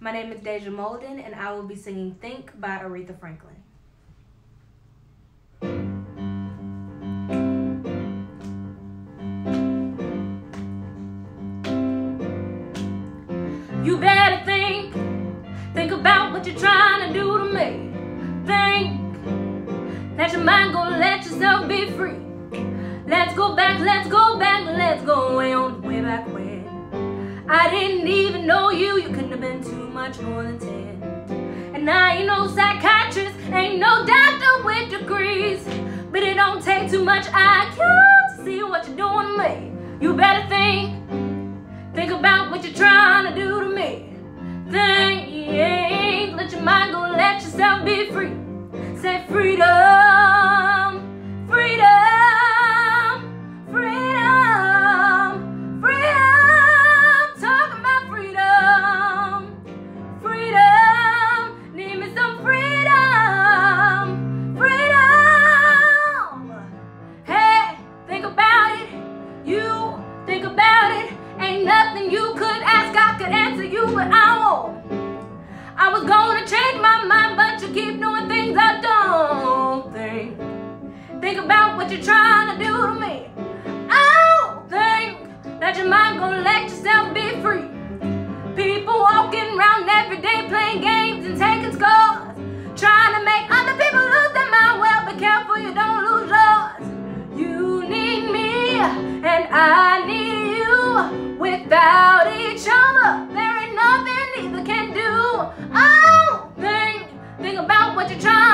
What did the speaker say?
My name is Deja Molden, and I will be singing Think by Aretha Franklin. You better think about what you're trying to do to me. Think that your mind gonna let yourself be free. Let's go back, let's go way on, way back when. I didn't even know you couldn't have been too much more than 10. And I ain't no psychiatrist, ain't no doctor with degrees, but it don't take too much IQ to see what you're doing to me. You better think about what you're trying to do to me. Think, let your mind go, let yourself be free. Say freedom, freedom, freedom, freedom. Talking about freedom, freedom. Need me some freedom, freedom. Hey, think about it. You think about it. Ain't nothing you could ask, I could answer you, but I was gonna change my mind, but you keep doing things I don't think. Think about what you're trying to do to me. I don't think that your mind gonna let yourself be free. People walking around every day playing games and taking scores, trying to make other people lose their mind. Well, be careful you don't lose yours. You need me and I need you. Without each other, there ain't nothing either can do. Oh, think about what you're trying